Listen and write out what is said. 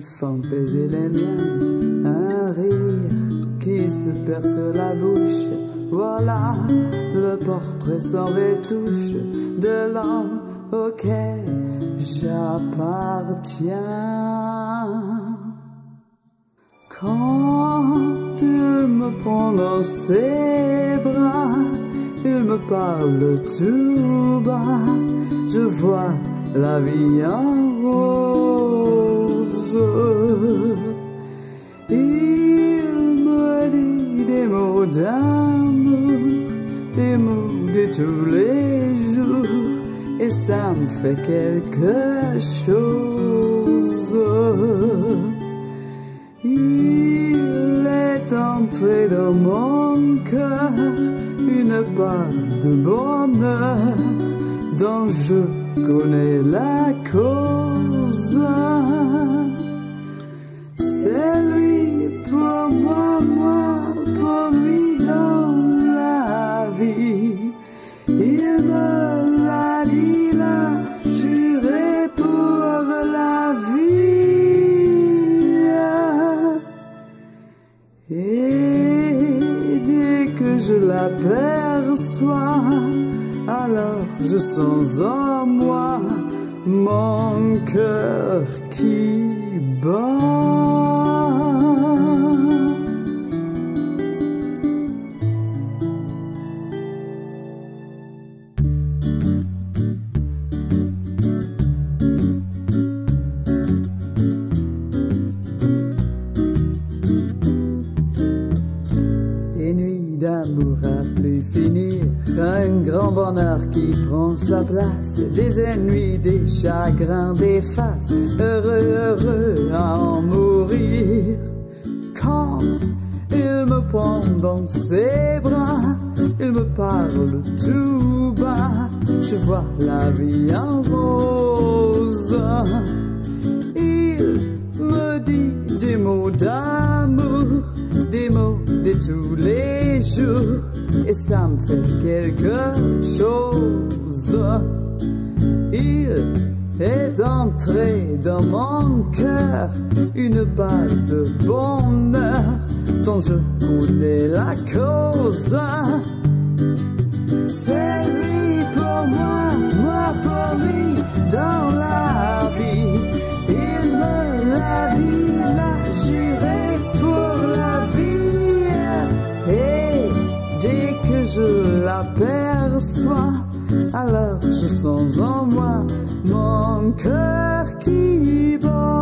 font baiser les miennes, un rire qui se perce la bouche. Voilà le portrait sans retouche de l'homme auquel j'appartiens. Quand il me prend dans ses bras, il me parle tout bas, je vois la vie en rose. Il me dit des mots d'amour, des mots de tous les jours, et ça me fait quelque chose. Il est entré dans mon cœur une part de bonheur dont je connais la cause. C'est lui pour moi, moi pour lui dans la vie. Il me l'a dit, l'a juré pour la vie. Et dès que je l'aperçois, alors je sens en moi mon cœur qui bat. Des nuits d'amour à plus finir, un grand bonheur qui prend sa place, des ennuis, des chagrins, des faces, heureux, heureux à en mourir. Quand il me prend dans ses bras, il me parle tout bas, je vois la vie en rose. Il me dit des mots d'amour, des mots de tous les jours, et ça me fait quelque chose. Il est entré dans mon cœur une part de bonheur dont je connais la cause. C'est lui pour moi, moi pour lui dans la vie. Il me l'a dit, l'a juré pour la vie. Et dès que je l'aperçois, alors je sens en moi mon cœur qui bat.